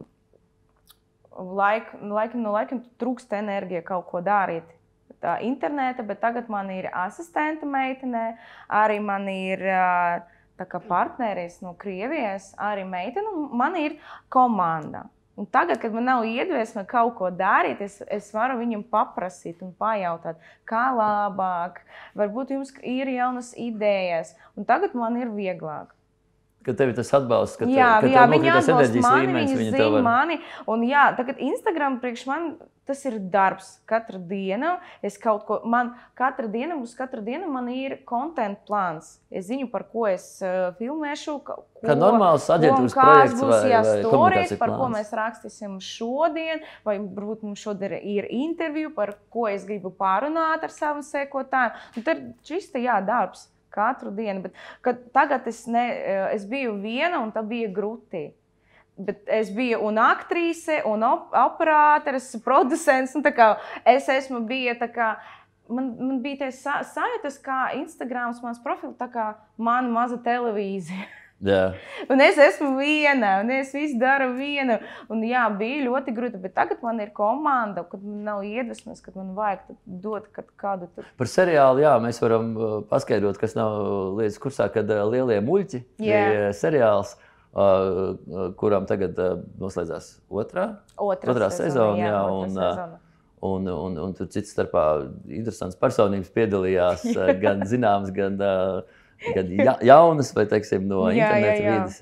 Laik, laikam no laikam trūkst enerģija kaut ko darīt tā interneta, bet tagad man ir asistenta meitene, arī man ir tā kā partneris no Krievijas, arī meitene, un man ir komanda. Un tagad, kad man nav iedvesma kaut ko darīt, es, es varu viņam paprasīt un pajautāt, kā labāk, varbūt jums ir jaunas idejas, un tagad man ir vieglāk. Ka tev ir tas atbalsts, ka, jā, te, ka jā, tev nokrīt tas enerģijas mani, līmenis, viņi viņi tev var... mani, un jā, tagad Instagram priekš man tas ir darbs. Katra diena, es kaut ko, man katra diena, uz katra diena man ir content plāns. Es zinu, par ko es uh, filmēšu, ko, kā normāls aģentūras projekts būs, vai, jā, vai stories, par plāns. ko mēs rakstīsim šodien, vai varbūt mums šodien ir interviju, par ko es gribu pārunāt ar savu sekotāju. Un tad čista, jā, darbs. Katru dienu, bet kad tagad es, ne, es biju viena un tā bija grūti. Bet es biju un aktrise, un op operātors, producents, un tā kā es esmu bija tā kā, man, man bija tie sajūtas, kā Instagrams, mans profils, tā kā mana maza televīzija. Yeah. Un es esmu viena, un es visu daru viena. Un jā, bija ļoti grūti, bet tagad man ir komanda, kad man nav iedvesmas, kad man vajag dot kādu. Tad... Par seriālu, jā, mēs varam paskaidrot, kas nav lietas kursā, kad Lielie muļķi yeah. bija seriāls, kuram tagad noslēdzās otrā, otrā, otrā sezona. Jā, jā, un, otrā sezona. Un, un, un tur cits starpā interesants personības piedalījās, gan zināms, gan... gan ja, jaunas vai, teiksim, no jā, interneta jā, jā. vidas. Ja?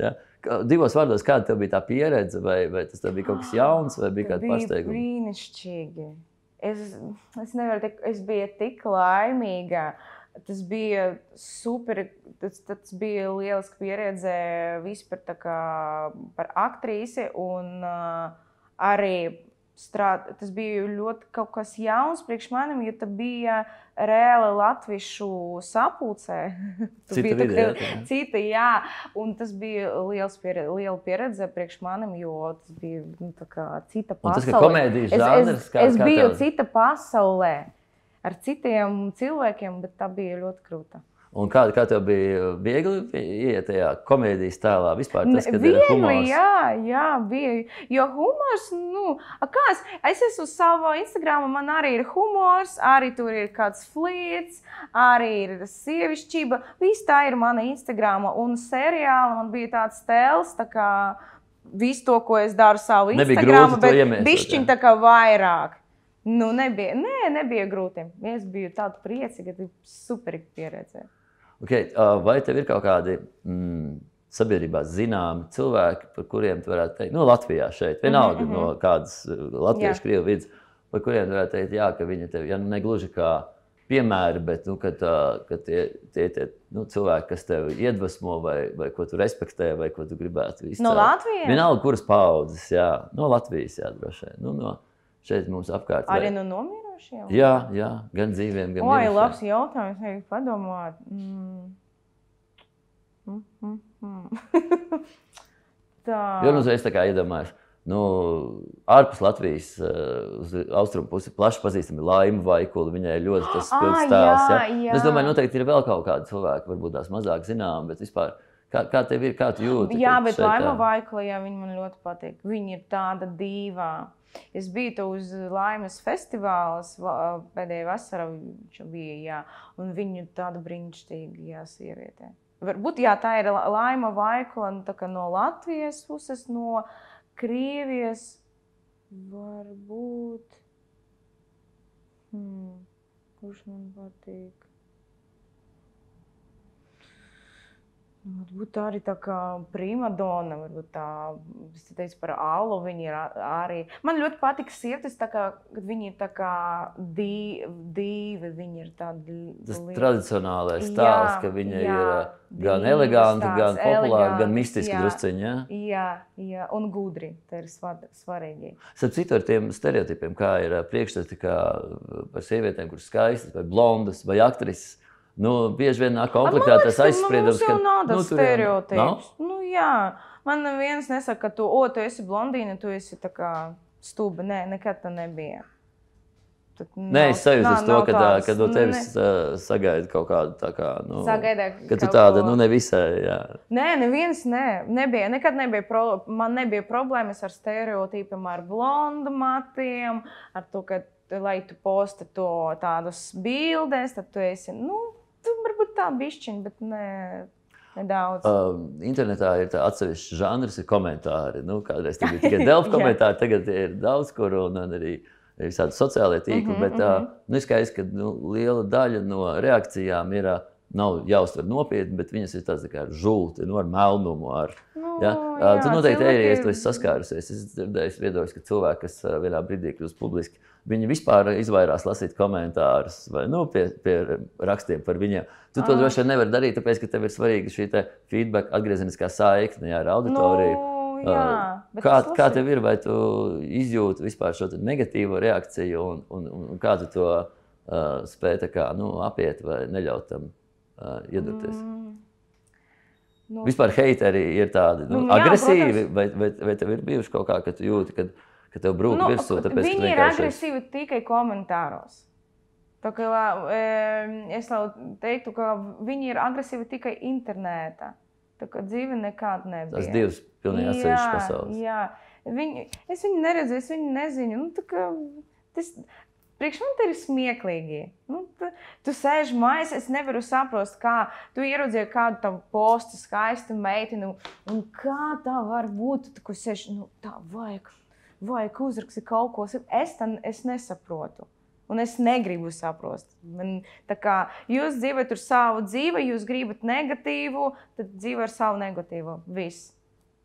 divos vārdos, kāda tev bija tā pieredze, vai, vai tas tev bija kaut kas jauns, vai bija kāda pārsteiguma? Bija brīnišķīgi. Es, es nevaru teikt, es biju tik laimīga. Tas bija super, tas, tas bija lieliski pieredze vispār tā kā par aktrīsi un uh, arī strād, tas bija ļoti kaut kas jauns priekš manim, jo tā bija reāli latviešu sapulcē. Cita vide, jā. Cita, jā. Un tas bija liels pieredze, liela pieredze priekš manim, jo tas bija nu, tā kā cita pasaule. Un tas, ka komēdijas žanrs, es, kā, es kā biju tev... cita pasaulē ar citiem cilvēkiem, bet tā bija ļoti krūta. Un kā, kā tev bija viegli iet tajā komēdijas tēlā vispār? Tas, kad viegli, ir humors. Jā, jā, bija. Jo humors, nu, kā es, es esmu uz savu Instagramu, man arī ir humors, arī tur ir kāds flīts, arī ir sievišķība. Viss tā ir mana Instagrama un seriāla. Man bija tāds tēls, tā kā visu to, ko es daru savu Instagramu, bet bišķiņ tā kā vairāk. Nu, nebija, nē, nebija grūti. Es biju tāda priecīga, ka superīgi pieredzē. Okay, vai tev ir kaut kādi mm, sabiedrībā zināmi cilvēki, par kuriem tu varētu teikt, nu, Latvijā šeit, vienalga mm -hmm. no kādas latviešu krievu vidas, par kuriem tu varētu teikt, jā, ka viņi tev, ja negluži kā piemēri, bet, nu, ka, tā, ka tie, tie, tie nu, cilvēki, kas tev iedvesmo vai, vai ko tu respektē, vai ko tu gribētu izcelt. No Latvijas? Vienalga, kuras paudzes, jā, no Latvijas, jā, droši vien, nu, no šeit mums apkārt. Arī no nomiru? Jā, jā, gan dzīviem, gan mirušiem. Oi, labs jautājums, vajag padomāt. Mm. Mm, mm, mm. Tā. Jo nu uzreiz tā kā iedomājuši, nu, ārpus Latvijas uz austrumu pusi plaši pazīstami Laima Vaikula, viņai ir ļoti tas spilgts tēls. Jā, jā. Es domāju, noteikti ir vēl kaut kādi cilvēki, varbūt tās mazāk zinām, bet vispār, kā, kā tev ir, kā tu jūti? Jā, bet Laima Vaikula, jā, viņa man ļoti patīk. Viņa ir tāda dīvā. Es biju uz Laimas festivālas, pēdējā vasarā viņš bija, jā, un viņa tāda brīnišķīga, jā, sieviete. Varbūt, jā, tā ir Laima Vaikula, tā kā no Latvijas puses, no Krievijas, varbūt, hmm, kurš man patīk? Varbūt tā arī tā kā primadona, varbūt tā, es teicu par Allu, viņi ir arī. Man ļoti patīk sievietes, tā kā, kad viņi ir tā kā dīvi, viņi ir tādi... Tas tradicionālais stāsts, ka viņa jā, ir gan eleganti, gan populāri, gan mistiski drusciņi, jā? Jā, jā, un gudri, tā ir svarīgi. Starp citu ar tiem stereotipiem, kā ir priekšstati kā par sievietēm, kuras skaistas, vai blondas, vai aktrises, nu, bieži vien nāk komplektētais aizspriedums, ka... Mums jau nav tas stereotips. No? Nu, jā. Man viens nesaka, ka tu, o, tu esi blondīna, tu esi tā kā stuba. Nē, nekad tā nebija. Tad Nē, es sajūtu uz to, ka, tā, ka no tevis ne... sagaida kaut kādu tā kā, nu... Sagaida ka tu tāda, ko... nu, nevisai, jā. Nē, neviens, nē. Nebija, nekad nebija, pro... man nebija problēmas ar stereotipiem, ar blondu matiem, ar to, ka, lai tu posta to tādus bildes, tad tu esi, nu, varbūt tā bišķiņ, bet ne, nedaudz. Uh, internetā ir tā atsevišķs žanrs, ir komentāri. Nu, kādreiz bija tikai Delfi komentāri, tagad ir daudz kur un arī visādi sociālie tīkli. Mm -hmm, bet uh, nu, skaidrs, ka nu, liela daļa no reakcijām ir, nav jāuztver nopietni, bet viņas ir tāds tā kā žulti, nu, ar melnumu. Ar, nu, ja? uh, jā, tu noteikti cilvēki... arī esi saskārusies. Es dzirdēju viedokļus, ka cilvēki, kas vienā brīdī kļūst publiski, viņi vispār izvairās lasīt komentārus vai nu, pie, pie rakstiem par viņiem. Tu to droši vien nevari darīt, tāpēc, ka tev ir svarīga šī te feedback, atgriezeniskā saikne jā, ar auditoriju. Nu, jā, kā, kā tev ir, vai tu izjūti vispār šo negatīvo reakciju un, un, un kā tu to uh, spēj tā kā, nu, apiet vai neļaut tam uh, iedurties? Mm. Nu, vispār heiteri ir tādi nu, nu, jā, agresīvi, vai, vai, vai tev ir bijuši kaut kā, ka tu jūti, kad ka tev brūk nu, virsū, tāpēc, viņi ka ir agresīvi tikai komentāros. Tā kā es teiktu, ka viņi ir agresīvi tikai internetā. Tā kā dzīve nekāda nebija. Tas divas pilnīgi atsevišķas pasaules. Jā, viņi, es viņu neredzu, es viņu nezinu. Nu, tā kā, tas, priekš man te ir smieklīgi. Nu, tu, tu sēž mājās, es nevaru saprast, kā tu ieraudzīji kādu tam postu, skaistu meiteni, un kā tā var būt, tu, ko sēž, nu, tā vajag. Vajag uzrakstīt kaut ko, es, tā, es nesaprotu. Un es negribu saprast. Man, tā kā jūs dzīvojat ar savu dzīvi, jūs gribat negatīvu, tad dzīvo ar savu negatīvu. Viss.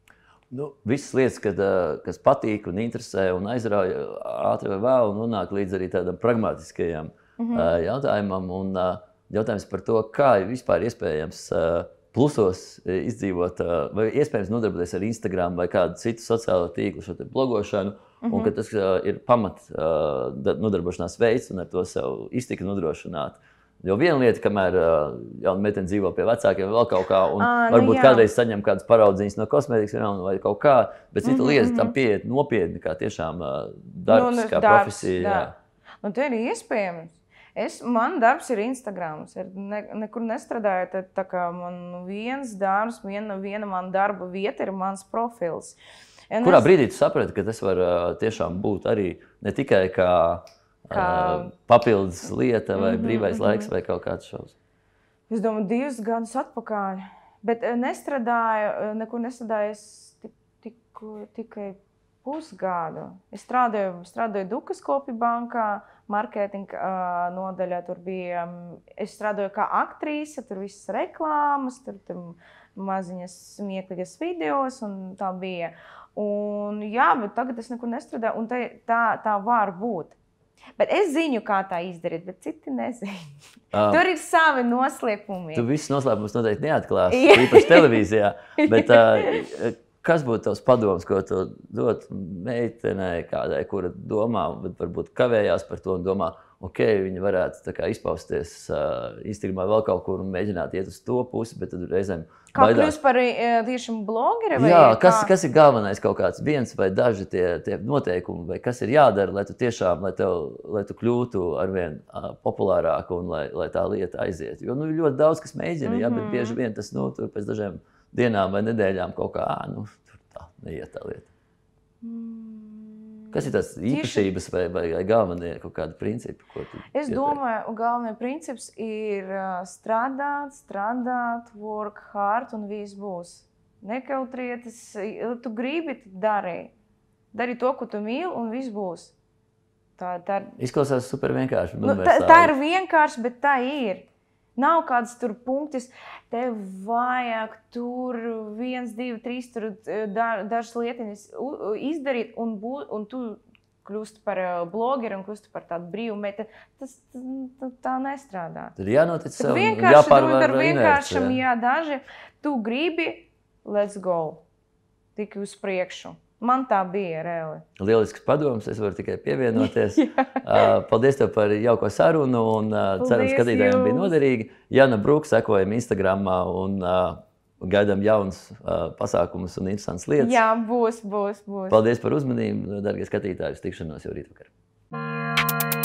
Nu, visas lietas, kad, kas patīk un interesē un aizrauja ātri vai vēl, un nonāk līdz arī tādam pragmatiskajam mm-hmm. jautājumam. Un jautājums par to, kā vispār iespējams plusos izdzīvot, vai iespējams nodarboties ar Instagram vai kādu citu sociālo tīklu, šo te blogošanu, mm-hmm. un ka tas ir pamat nodarbošanās veids un ar to sev iztiku nodrošināt. Jo viena lieta, kamēr uh, jauna meitene dzīvo pie vecākiem, vēl kaut kā, un à, nu varbūt jā. Kādreiz saņem kādas paraudzīņas no kosmētikas vai kaut kā, bet cita mm-hmm. lieta tam pieiet nopietni, kā tiešām uh, darbs, nu, kā darbs, profesija. Jā. Nu, tā ir iespējams. Es, man darbs ir Instagrams, ir ne, nekur nestrādāju, tad tā kā man viens darbs, viena, viena man darba vieta ir mans profils. Un Kurā es... brīdī tu saprati, ka tas var uh, tiešām būt arī ne tikai kā Kā... Uh, papildus lieta vai mm-hmm, brīvais mm-hmm. laiks vai kaut kāds šovs? Es domāju, divus gadus atpakaļ. Bet nestrādāju, nekur nestrādāju es tik, tik, tikai pusgadu. Es strādāju, strādāju Dukaskopju bankā, marketinga uh, nodaļā. Tur bija, es strādāju kā aktrise, tur visas reklāmas, tur, tur maziņas smieklīgas videos un tā bija. Un jā, bet tagad es nekur nestrādāju un tā, tā, tā var būt. Bet es zinu, kā tā izdarīt, bet citi nezinu. Um, Tur ir savi noslēpumi. Tu visus noslēpumus noteikti neatklāsi, īpaši televīzijā. Bet uh, kas būtu tavs padoms, ko tu dot meitenei kādai, kura domā, bet varbūt kavējās par to un domā, ok, viņi varētu tā kā izpausties uh, Instagramā vēl kaut kur un mēģināt iet uz to pusi, bet tad reizēm Kā baidās. kļūst par tieši blogeri? Jā, kas, kas ir galvenais kaut kāds viens vai daži tie, tie noteikumi, vai kas ir jādara, lai tu tiešām, lai, tev, lai tu kļūtu arvien uh, populārāk un lai, lai tā lieta aiziet. Jo nu, ļoti daudz, kas mēģina, mm-hmm. jā, bet bieži vien tas nu, tur pēc dažiem dienām vai nedēļām kaut kā, ā, nu, tur tā neiet tā lieta. Mm. Kas ir tās īpašības vai, vai, vai galvenie kaut kādi principi? Ko tu es ieteikti? Domāju, galvenais princips ir strādāt, strādāt, work hard un viss būs. Nekautrieties, tu gribi, tu dari. Dari to, ko tu mīli un viss būs. Tā, tā ir... Izklausās super vienkārši. Nu, tā, tā ir vienkārši, bet tā ir. Nav kādas tur punktis, tev vajag tur viens, divi, trīs, tur dažas lietiņas izdarīt, un, bū, un tu kļūsti par blogeri un kļūsti par tādu brīvu metodi. Tas tā nestrādā. Tur jānotic sev, jāpārvar vienkāršam, jā, daži. Tu gribi, let's go. Tik uz priekšu. Man tā bija reāli. Lielisks padoms, es varu tikai pievienoties. Paldies tev par jauko sarunu un ceru, skatītājiem bija noderīgi. Jana Brūk, sekojam Instagramā un gaidām jaunas pasākumus un interesantas lietas. Jā, būs, būs, būs. Paldies par uzmanību, darbie skatītāji, uz tikšanos jau rīt vakar.